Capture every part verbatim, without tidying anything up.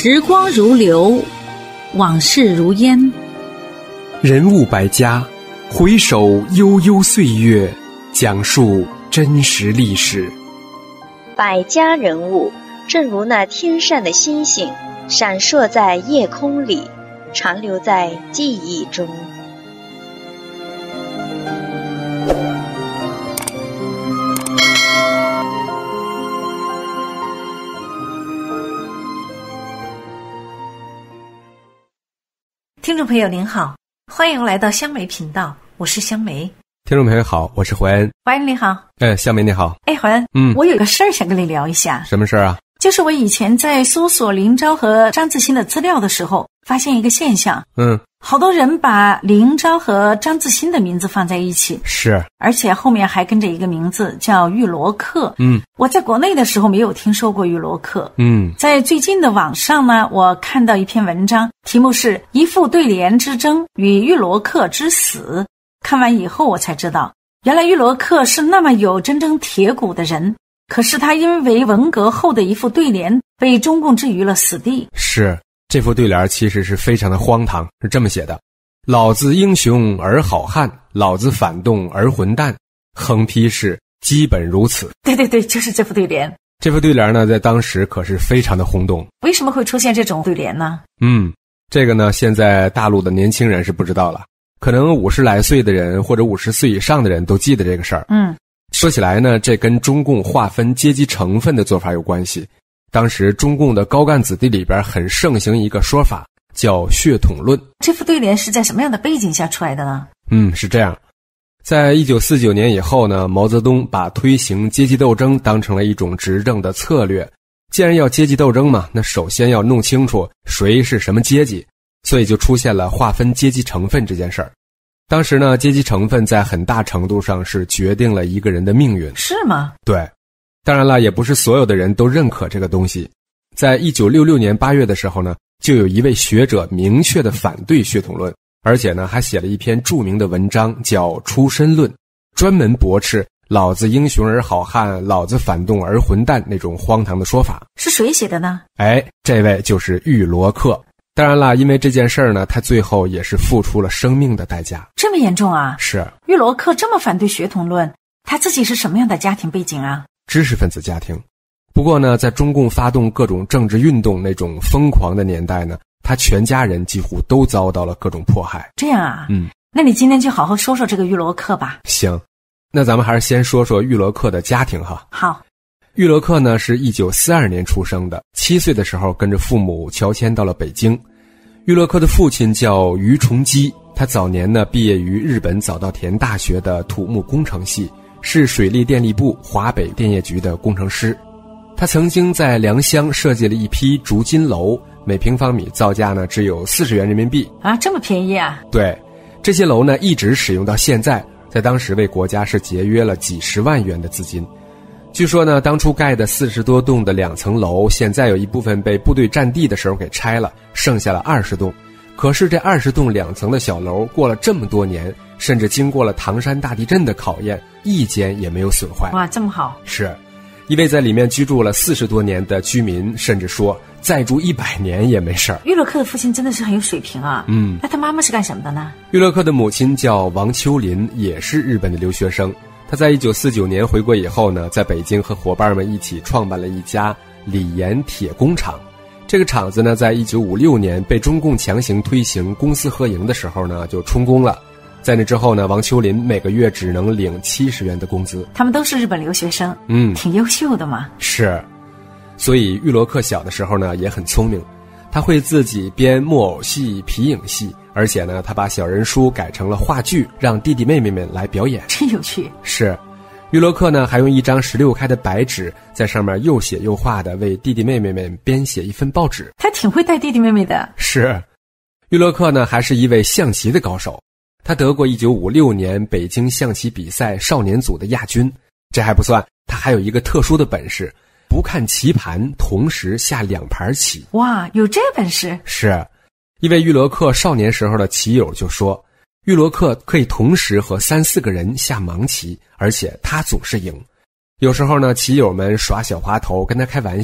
时光如流，往事如烟， 人物百家，回首悠悠岁月，讲述真实历史。 百家人物正如那天上的星星，闪烁在夜空里，长留在记忆中。 听众朋友您好，欢迎来到香梅频道，我是香梅。 听众朋友好，我是怀恩。 怀恩你好。 哎，香梅你好。 哎，怀恩，嗯，我有个事儿想跟你聊一下。 什么事儿啊？ 就是我以前在搜索林昭和张自新的资料的时候，发现一个现象。 嗯， 好多人把林昭和张自新的名字放在一起， 是， 而且后面还跟着一个名字叫玉罗克。 嗯， 我在国内的时候没有听说过玉罗克。 嗯， 在最近的网上呢，我看到一篇文章，题目是一副对联之争与玉罗克之死。看完以后我才知道，原来玉罗克是那么有真正铁骨的人，可是他因为文革后的一副对联被中共置于了死地。 是，这副对联其实是非常的荒唐，是这么写的：老子英雄而好汉，老子反动而混蛋，横批是基本如此。 对对对，就是这副对联。 这副对联呢，在当时可是非常的轰动。 为什么会出现这种对联呢？ 嗯，这个呢，现在大陆的年轻人是不知道了，可能五十来岁的人或者五十岁以上的人都记得这个事儿。 嗯， 说起来呢，这跟中共划分阶级成分的做法有关系。当时中共的高干子弟里边很盛行一个说法，叫血统论。 这副对联是在什么样的背景下出来的呢？ 嗯，是这样。在一九四九年以后呢，毛泽东把推行阶级斗争当成了一种执政的策略。既然要阶级斗争嘛，那首先要弄清楚谁是什么阶级，所以就出现了划分阶级成分这件事儿。当时呢，阶级成分在很大程度上是决定了一个人的命运。 是吗？ 对。当然了，也不是所有的人都认可这个东西。在一九六六年八月的时候呢，就有一位学者明确地反对血统论，而且呢还写了一篇著名的文章叫《出身论》，专门驳斥老子英雄而好汉，老子反动而混蛋那种荒唐的说法。 是谁写的呢？ 哎，这位就是玉罗克。当然啦，因为这件事儿呢，他最后也是付出了生命的代价。 这么严重啊？ 是。 玉罗克这么反对血统论，他自己是什么样的家庭背景啊？ 知识分子家庭。不过呢，在中共发动各种政治运动那种疯狂的年代呢，他全家人几乎都遭到了各种迫害。 这样啊？ 嗯， 那你今天就好好说说这个玉罗克吧。 行，那咱们还是先说说玉罗克的家庭哈。 好。 玉罗克呢是一九四二年出生的，七岁的时候跟着父母侨迁到了北京。玉罗克的父亲叫于崇基，他早年呢毕业于日本早稻田大学的土木工程系，是水利电力部华北电业局的工程师。他曾经在良乡设计了一批竹筋楼，每平方米造价呢只有四十元人民币啊，这么便宜啊？ 对，这些楼呢一直使用到现在，在当时为国家是节约了几十万元的资金。据说呢，当初盖的四十多栋的两层楼，现在有一部分被部队占地的时候给拆了，剩下了二十栋。可是这二十栋两层的小楼，过了这么多年，甚至经过了唐山大地震的考验，一间也没有损坏。 哇，这么好！ 是，一位在里面居住了四十多年的居民，甚至说再住一百年也没事儿。 玉罗克的父亲真的是很有水平啊。 嗯， 那他妈妈是干什么的呢？ 玉罗克的母亲叫王秋林，也是日本的留学生。他在一九四九年回国以后呢，在北京和伙伴们一起创办了一家李岩铁工厂。这个厂子呢，在一九五六年被中共强行推行公私合营的时候呢，就充公了。在那之后呢，王秋林每个月只能领七十元的工资。他们都是日本留学生， 嗯， 挺优秀的嘛。 是，所以玉罗克小的时候呢，也很聪明，他会自己编木偶戏、皮影戏，而且呢，他把小人书改成了话剧，让弟弟妹妹们来表演， 真有趣。 是。玉罗克呢，还用一张十六开的白纸，在上面又写又画的，为弟弟妹妹们编写一份报纸。 他挺会带弟弟妹妹的。 是。玉罗克呢，还是一位象棋的高手，他得过一九五六年北京象棋比赛少年组的亚军。这还不算，他还有一个特殊的本事，不看棋盘，同时下两盘棋。 哇，有这本事？ 是。一位玉罗克少年时候的棋友就说，玉罗克可以同时和三四个人下盲棋，而且他总是赢。有时候呢，棋友们耍小滑头，跟他开玩笑，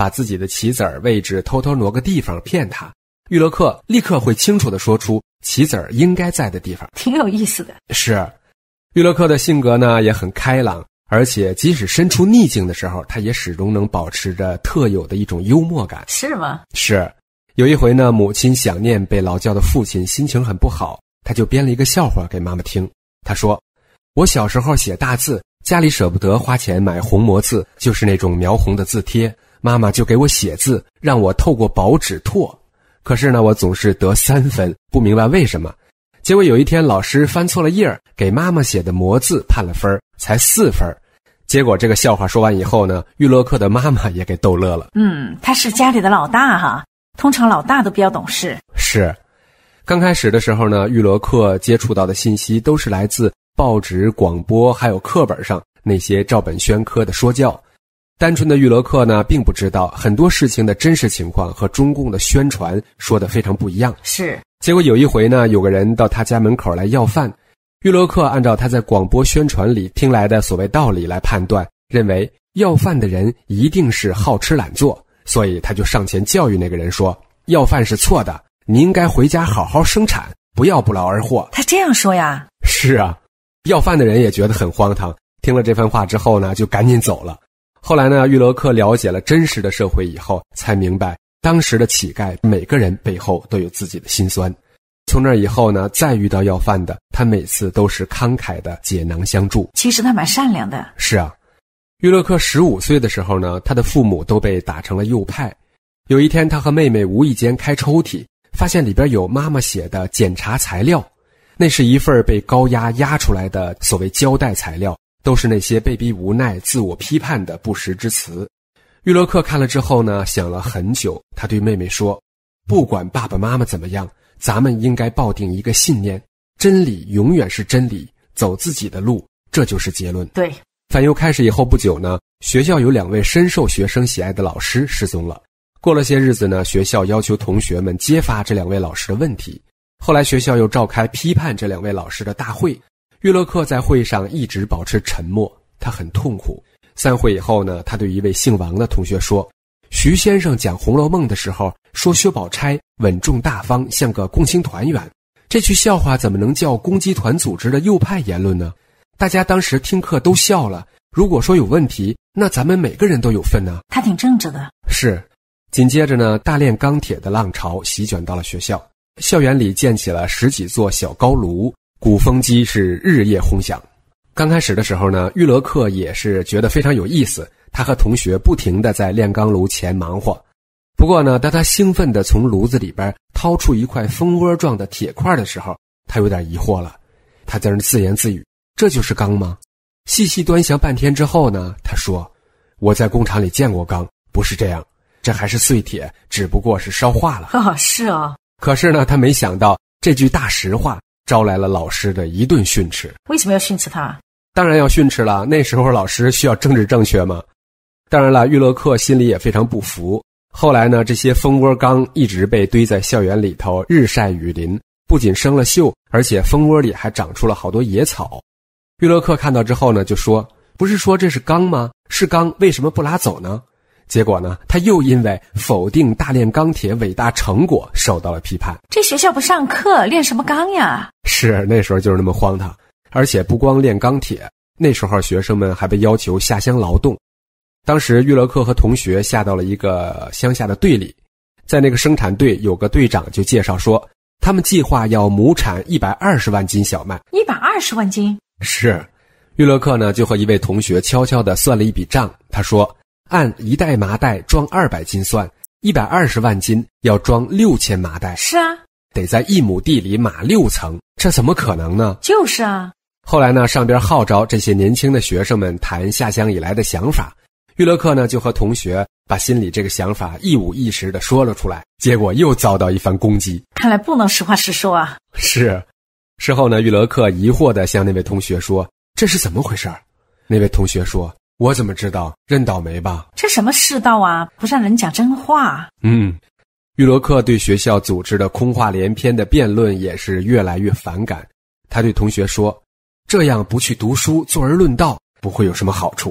把自己的棋子儿位置偷偷挪个地方骗他，玉罗克立刻会清楚地说出棋子儿应该在的地方。 挺有意思的。 是，玉罗克的性格呢也很开朗，而且即使身处逆境的时候，他也始终能保持着特有的一种幽默感。 是吗？ 是。有一回呢，母亲想念被劳教的父亲，心情很不好，他就编了一个笑话给妈妈听。他说，我小时候写大字，家里舍不得花钱买红磨字，就是那种描红的字贴，妈妈就给我写字，让我透过薄纸拓。可是呢，我总是得三分，不明白为什么。结果有一天老师翻错了页，给妈妈写的磨字判了分，才四分。结果这个笑话说完以后呢，玉洛克的妈妈也给逗乐了。 嗯，他是家里的老大哈，通常老大都比较懂事。 是。刚开始的时候呢，玉洛克接触到的信息都是来自报纸、广播还有课本上那些照本宣科的说教。单纯的玉洛克呢，并不知道很多事情的真实情况和中共的宣传说的非常不一样。 是。 结果有一回呢，有个人到他家门口来要饭，玉洛克按照他在广播宣传里听来的所谓道理来判断，认为要饭的人一定是好吃懒做，所以他就上前教育那个人说，要饭是错的，你应该回家好好生产，不要不劳而获。 他这样说呀？ 是啊，要饭的人也觉得很荒唐，听了这番话之后呢，就赶紧走了。后来呢，玉洛克了解了真实的社会以后，才明白当时的乞丐每个人背后都有自己的辛酸。从那以后呢，再遇到要饭的，他每次都是慷慨的解囊相助。 其实他蛮善良的。 是啊，玉洛克十五岁的时候呢，他的父母都被打成了右派。有一天，他和妹妹无意间开抽屉，发现里边有妈妈写的检查材料，那是一份被高压压出来的所谓交代材料，都是那些被逼无奈、自我批判的不实之词。玉洛克看了之后呢，想了很久，他对妹妹说，不管爸爸妈妈怎么样，咱们应该抱定一个信念，真理永远是真理，走自己的路，这就是结论。 对。 反右开始以后不久呢，学校有两位深受学生喜爱的老师失踪了。过了些日子呢，学校要求同学们揭发这两位老师的问题。后来学校又召开批判这两位老师的大会，玉洛克在会上一直保持沉默，他很痛苦。散会以后呢，他对一位姓王的同学说，徐先生讲《红楼梦》的时候说薛宝钗稳重大方，像个共青团员，这句笑话怎么能叫攻击团组织的右派言论呢？大家当时听课都笑了，如果说有问题，那咱们每个人都有份呢。 他挺正直的。 是。紧接着呢，大炼钢铁的浪潮席卷到了学校，校园里建起了十几座小高炉，鼓风机是日夜轰响。刚开始的时候呢，玉洛克也是觉得非常有意思，他和同学不停地在炼钢炉前忙活。不过呢，当他兴奋地从炉子里边掏出一块蜂窝状的铁块的时候，他有点疑惑了。他在那自言自语，这就是钢吗？细细端详半天之后呢，他说，我在工厂里见过钢，不是这样，这还是碎铁，只不过是烧化了。 哦，是哦。 可是呢，他没想到这句大实话招来了老师的一顿训斥。 为什么要训斥他？ 当然要训斥了，那时候老师需要政治正确嘛。当然了，玉洛克心里也非常不服。后来呢，这些蜂窝钢一直被堆在校园里头，日晒雨淋，不仅生了锈，而且蜂窝里还长出了好多野草。玉洛克看到之后呢，就说，不是说这是钢吗？是钢，为什么不拉走呢？结果呢，他又因为否定大炼钢铁伟大成果受到了批判。 这学校不上课，炼什么钢呀？ 是，那时候就是那么荒唐。而且不光炼钢铁，那时候学生们还被要求下乡劳动。当时玉洛克和同学下到了一个乡下的队里，在那个生产队有个队长就介绍说，他们计划要亩产一百二十万斤小麦。 一百二十万斤？ 是。玉洛克呢就和一位同学悄悄地算了一笔账，他说，按一袋麻袋装二百斤算，一百二十万斤要装六千麻袋。 是啊， 得在一亩地里码六层，这怎么可能呢？ 就是啊。 后来呢，上边号召这些年轻的学生们谈下乡以来的想法，玉洛克呢就和同学把心里这个想法一五一十地说了出来，结果又遭到一番攻击。 看来不能实话实说啊。 是。事后呢，玉洛克疑惑地向那位同学说，这是怎么回事？那位同学说，我怎么知道，认倒霉吧。 这什么世道啊，不让人讲真话。 嗯，玉洛克对学校组织的空话连篇的辩论也是越来越反感。他对同学说，这样不去读书，坐而论道，不会有什么好处。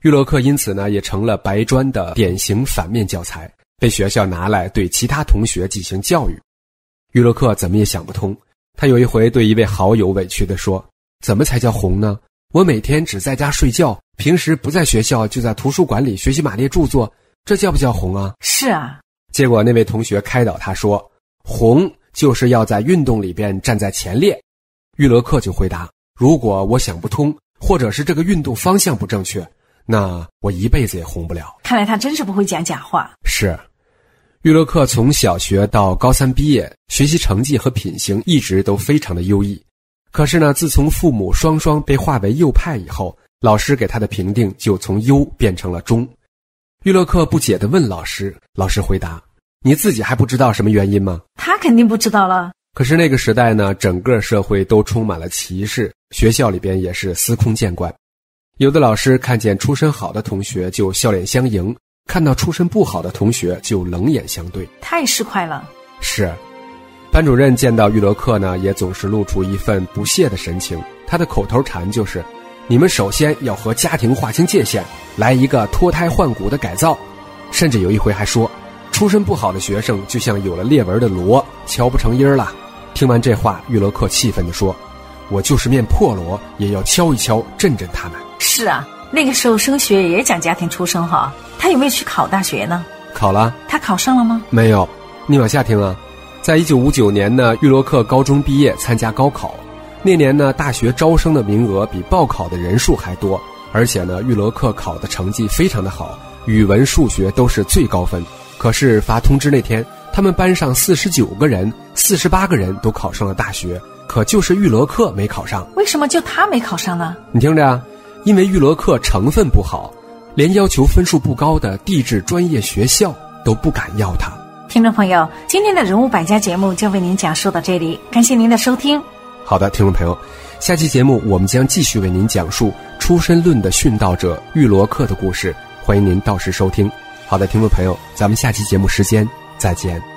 玉罗克因此呢也成了白砖的典型反面教材，被学校拿来对其他同学进行教育。玉罗克怎么也想不通，他有一回对一位好友委屈地说，怎么才叫红呢？我每天只在家睡觉，平时不在学校就在图书馆里学习马列著作，这叫不叫红啊？ 是啊。 结果那位同学开导他说，红就是要在运动里边站在前列。玉罗克就回答，如果我想不通，或者是这个运动方向不正确，那我一辈子也红不了。 看来他真是不会讲假话。 是。玉罗克从小学到高三毕业，学习成绩和品行一直都非常的优异。可是呢，自从父母双双被划为右派以后，老师给他的评定就从优变成了中。玉罗克不解地问老师，老师回答，你自己还不知道什么原因吗？ 他肯定不知道了。 可是那个时代呢，整个社会都充满了歧视，学校里边也是司空见惯。有的老师看见出身好的同学就笑脸相迎，看到出身不好的同学就冷眼相对， 太市侩了。 是。班主任见到玉罗克呢，也总是露出一份不屑的神情。他的口头禅就是，你们首先要和家庭划清界限，来一个脱胎换骨的改造。甚至有一回还说，出身不好的学生就像有了裂纹的螺，敲不成音了。听完这话，玉罗克气愤地说，我就是面破锣也要敲一敲，震震他们。 是啊，那个时候升学也讲家庭出身哈。他有没有去考大学呢？ 考了。 他考上了吗？ 没有。你往下听啊。在一九五九年呢，玉罗克高中毕业参加高考。那年呢，大学招生的名额比报考的人数还多，而且呢，玉罗克考的成绩非常的好，语文数学都是最高分。可是发通知那天，他们班上四十九个人，四十八个人都考上了大学，可就是玉罗克没考上。 为什么就他没考上呢？ 你听着啊，因为玉罗克成分不好，连要求分数不高的地质专业学校都不敢要他。 听众朋友，今天的人物百家节目就为您讲述到这里，感谢您的收听。 好的，听众朋友，下期节目我们将继续为您讲述出身论的殉道者玉罗克的故事，欢迎您到时收听。好的，听众朋友，咱们下期节目时间再见。